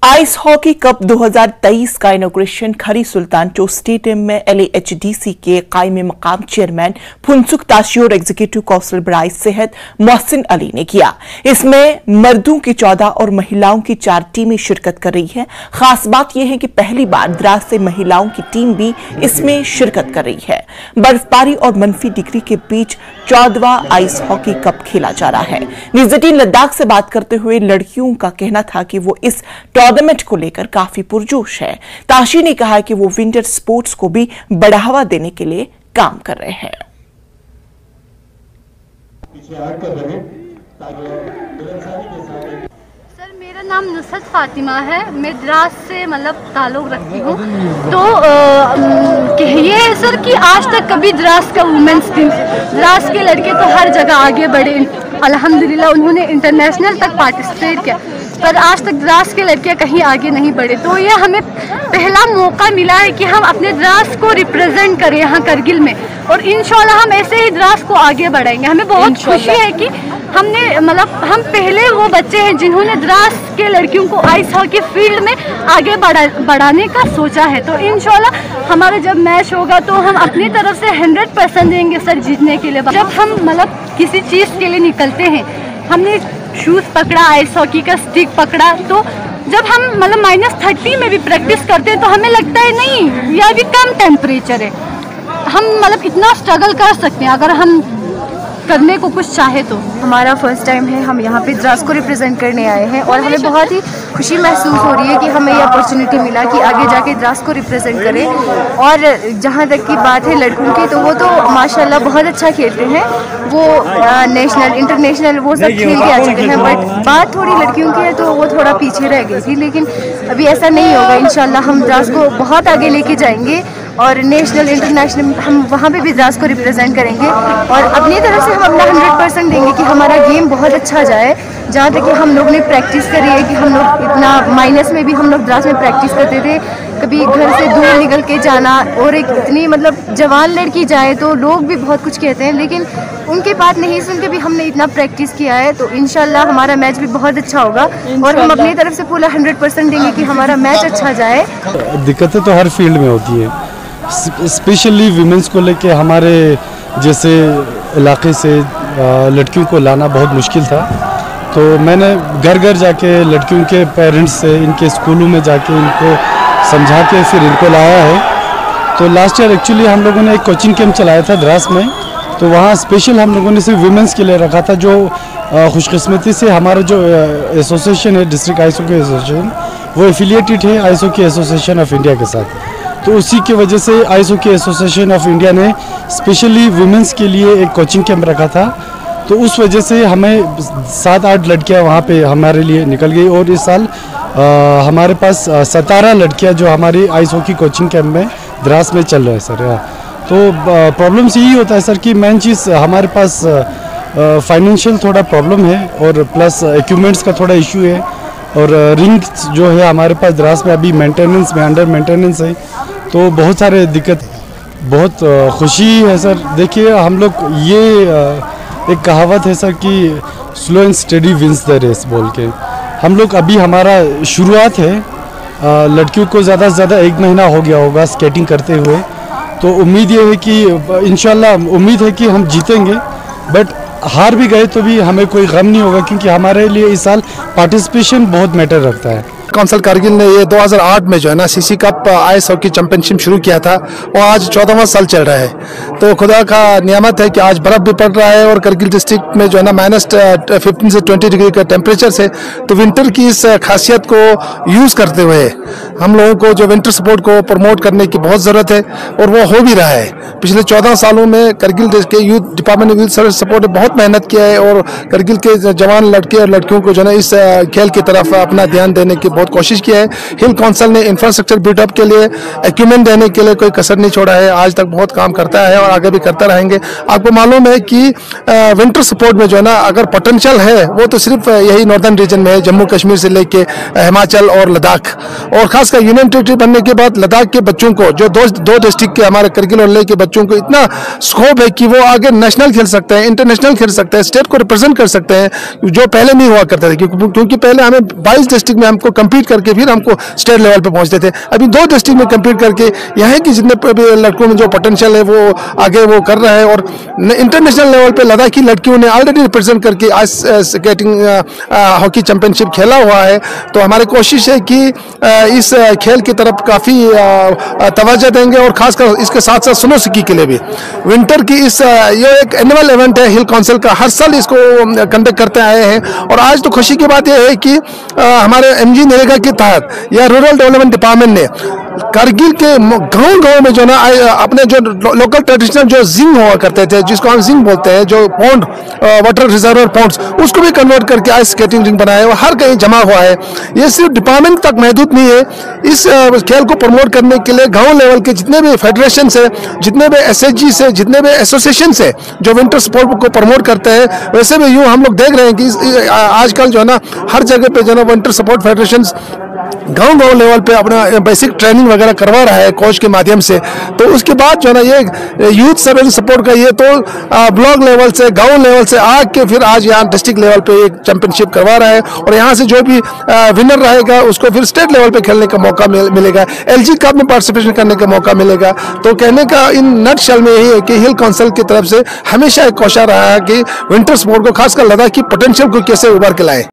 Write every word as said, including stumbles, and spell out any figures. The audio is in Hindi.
आइस हॉकी कप दो हज़ार तेईस का इनॉग्रेशन खरी सुल्तान चो स्टेडियम में L A H D C के कायम मकाम चेयरमैन फुनसुक ताशी और एग्जीक्यूटिव काउंसिल बराए सेहत मोहसिन अली ने किया। इसमें मर्दों की चौदह और महिलाओं की चार टीमें शिरकत कर रही हैं। खास बात यह है कि पहली बार द्रास से महिलाओं की टीम भी इसमें शिरकत कर रही है। बर्फबारी और मनफी डिग्री के बीच चौदहवां आइस हॉकी कप खेला जा रहा है। न्यूज़ एटीन लद्दाख से बात करते हुए लड़कियों का कहना था कि वो इस टूर्नामेंट को लेकर काफी पुरजोश है। ताशी ने कहा कि वो विंटर स्पोर्ट्स को भी बढ़ावा देने के लिए काम कर रहे हैं। सर, मेरा नाम नुसरत फातिमा है। मैं द्रास से मतलब ताल्लुक रखती हूँ। तो आ, ये है सर कि आज तक कभी द्रास का वुमेन्स टीम, द्रास के लड़के तो हर जगह आगे बढ़े, अल्हम्दुलिल्लाह उन्होंने इंटरनेशनल तक पार्टिसिपेट किया, पर आज तक द्रास के लड़के कहीं आगे नहीं बढ़े। तो ये हमें पहला मौका मिला है कि हम अपने द्रास को रिप्रेजेंट करें यहाँ करगिल में, और इंशाल्लाह हम ऐसे ही द्रास को आगे बढ़ाएंगे। हमें बहुत खुशी है कि हमने मतलब हम पहले वो बच्चे हैं जिन्होंने द्रास के लड़कियों को आइस हॉकी फील्ड में आगे बढ़ा बढ़ाने का सोचा है। तो इंशाल्लाह हमारा जब मैच होगा तो हम अपनी तरफ से हंड्रेड परसेंट देंगे सर जीतने के लिए। जब हम मतलब किसी चीज़ के लिए निकलते हैं, हमने शूज़ पकड़ा, आइस हॉकी का स्टिक पकड़ा, तो जब हम मतलब माइनस थर्टी में भी प्रैक्टिस करते हैं तो हमें लगता है नहीं यह भी कम टेम्परेचर है, हम मतलब इतना स्ट्रगल कर सकते हैं अगर हम करने को कुछ चाहे तो। हमारा फर्स्ट टाइम है, हम यहाँ पे द्रास को रिप्रेजेंट करने आए हैं और हमें बहुत ही खुशी महसूस हो रही है कि हमें ये अपॉर्चुनिटी मिला कि आगे जाके द्रास को रिप्रेजेंट करें। और जहाँ तक की बात है लड़कों की, तो वो तो माशाल्लाह बहुत अच्छा खेलते हैं, वो नेशनल इंटरनेशनल वो सब खेल के आ चुके हैं। बट बात थोड़ी लड़कियों की है तो वो थोड़ा पीछे रह गई थी, लेकिन अभी ऐसा नहीं होगा। इंशाल्लाह हम द्रास को बहुत आगे लेके जाएंगे और नेशनल इंटरनेशनल हम वहाँ पे भी द्रास को रिप्रेजेंट करेंगे, और अपनी तरफ से हम अपना हंड्रेड परसेंट देंगे कि हमारा गेम बहुत अच्छा जाए। जहाँ तक कि हम लोग ने प्रैक्टिस करी है कि हम लोग इतना माइनस में भी हम लोग द्रास में प्रैक्टिस करते थे, कभी घर से दूर निकल के जाना, और एक इतनी मतलब जवान लड़की जाए तो लोग भी बहुत कुछ कहते हैं, लेकिन उनकी बात नहीं सुन के भी हमने इतना प्रैक्टिस किया है। तो इंशाल्लाह हमारा मैच भी बहुत अच्छा होगा और हम अपनी तरफ से पूरा हंड्रेड परसेंट देंगे कि हमारा मैच अच्छा जाए। दिक्कतें तो हर फील्ड में होती है, स्पेशली वीमेंस को लेके हमारे जैसे इलाके से लड़कियों को लाना बहुत मुश्किल था। तो मैंने घर घर जाके लड़कियों के पेरेंट्स से, इनके स्कूलों में जाके इनको समझा के फिर इनको लाया है। तो लास्ट ईयर एक्चुअली हम लोगों ने एक कोचिंग कैंप चलाया था द्रास में, तो वहाँ स्पेशल हम लोगों ने सिर्फ वीमेंस के लिए रखा था। जो खुशकिस्मती से हमारा जो एसोसिएशन है, डिस्ट्रिक्ट आइस हॉकी एसोसिएशन, वो एफिलिएटेड है ice hockey association of India के साथ। तो उसी की वजह से ice hockey association of India ने स्पेशली वुमेंस के लिए एक कोचिंग कैंप रखा था। तो उस वजह से हमें सात आठ लड़कियां वहाँ पे हमारे लिए निकल गई, और इस साल आ, हमारे पास सतारह लड़कियां जो हमारी आइस हॉकी कोचिंग कैंप में द्रास में चल रहे हैं सर। तो प्रॉब्लम्स यही होता है सर कि मेन चीज़ हमारे पास फाइनेंशियल थोड़ा प्रॉब्लम है, और प्लस इक्विपमेंट्स का थोड़ा इशू है, और रिंग जो है हमारे पास द्रास में अभी मेंटेनेंस में अंडर मेंटेनेंस है। तो बहुत सारे दिक्कत, बहुत खुशी है सर। देखिए हम लोग ये एक कहावत है सर कि slow and steady wins the race बोल के, हम लोग अभी हमारा शुरुआत है। लड़कियों को ज़्यादा से ज़्यादा एक महीना हो गया होगा स्केटिंग करते हुए, तो उम्मीद ये है कि इंशाल्लाह उम्मीद है कि हम जीतेंगे। बट हार भी गए तो भी हमें कोई गम नहीं होगा, क्योंकि हमारे लिए इस साल पार्टिसिपेशन बहुत मैटर रखता है। काउंसिल कारगिल ने ये दो हज़ार आठ में जो है ना C C cup ice hockey championship शुरू किया था, और आज चौदहवां साल चल रहा है। तो खुदा का नियामत है कि आज बर्फ़ भी पड़ रहा है, और करगिल डिस्ट्रिक्ट में जो है ना माइनस फिफ्टीन से ट्वेंटी डिग्री का टेम्परेचर से, तो विंटर की इस खासियत को यूज़ करते हुए हम लोगों को जो विंटर स्पोर्ट को प्रमोट करने की बहुत ज़रूरत है, और वो हो भी रहा है। पिछले चौदह सालों में करगिल के youth department of youth service support ने बहुत मेहनत किया है, और करगिल के जवान लड़के और लड़कियों को जो है ना इस खेल की तरफ अपना ध्यान देने की बहुत कोशिश किया है। हिल काउंसिल ने इंफ्रास्ट्रक्चर बिल्डअप के लिए, इक्विपमेंट देने के लिए कोई कसर नहीं छोड़ा है, आज तक बहुत काम करता है और आगे भी करता रहेंगे। आपको मालूम है कि विंटर स्पोर्ट में जो है ना अगर पोटेंशियल है वो तो सिर्फ यही नॉर्दर्न रीजन में है, जम्मू कश्मीर से लेके हिमाचल और लद्दाख, और खासकर यूनियन टेरिटरी बनने के बाद लद्दाख के बच्चों को, जो दो दो डिस्ट्रिक्ट के हमारे करगिल और लेह के बच्चों को इतना स्कोप है कि वो आगे नेशनल खेल सकते हैं, इंटरनेशनल खेल सकते हैं, स्टेट को रिप्रेजेंट कर सकते हैं, जो पहले नहीं हुआ करते थे। क्योंकि पहले हमें बाईस डिस्ट्रिक्ट में हमको कम्पीट करके फिर हमको स्टेट लेवल पे पहुंचते थे। अभी दो डिस्ट्रिक्ट में कम्पीट करके यहाँ की जितने भी लड़कों में जो पोटेंशियल है वो आगे वो कर रहा है, और इंटरनेशनल लेवल पे लद्दाखी लड़कियों ने ऑलरेडी रिप्रेजेंट करके आइस स्केटिंग हॉकी चैंपियनशिप खेला हुआ है। तो हमारी कोशिश है कि इस खेल की तरफ काफ़ी तवज्जो देंगे, और खासकर इसके साथ साथ स्नो स्की के लिए भी विंटर की इस ये एक एनुअल इवेंट है हिल काउंसिल का, हर साल इसको कंडक्ट करते आए हैं। और आज तो खुशी की बात यह है कि हमारे एम जी नरेगा के तहत या रूरल डेवलपमेंट डिपार्टमेंट ने कारगिल के गांव गांव में जो ना अपने जो लोकल ट्रेडिशनल जो जिंग हुआ करते थे, जिसको हम जिंग बोलते हैं, जो पॉन्ड वाटर रिजर्वर पॉन्ड्स, उसको भी कन्वर्ट करके आज स्केटिंग रिंग बनाया है, हर कहीं जमा हुआ है। ये सिर्फ डिपार्टमेंट तक महदूद नहीं है, इस खेल को प्रमोट करने के लिए गांव लेवल के जितने भी फेडरेशन है, जितने भी एस एच जी से, जितने भी एसोसिएशन है जो विंटर स्पोर्ट को प्रमोट करते हैं, वैसे भी यूँ हम लोग देख रहे हैं कि आजकल जो है ना हर जगह पे जो है ना विंटर स्पोर्ट फेडरेशन गांव गांव लेवल पे अपना बेसिक ट्रेनिंग वगैरह करवा रहा है कोच के माध्यम से। तो उसके बाद जो है ना ये यूथ सर्वेलेंस सपोर्ट का ये तो ब्लॉक लेवल से, गांव लेवल से आके फिर आज यहाँ डिस्ट्रिक्ट लेवल पे एक चैंपियनशिप करवा रहा है, और यहाँ से जो भी विनर रहेगा उसको फिर स्टेट लेवल पे खेलने का मौका मिलेगा, एलजी कप में पार्टिसिपेशन करने का मौका मिलेगा। तो कहने का इन नट शेल में यही है कि हिल काउंसिल की तरफ से हमेशा एक कोशिश रहा है कि विंटर स्पोर्ट को, खासकर लद्दाख की पोटेंशियल को कैसे उभर के लाए।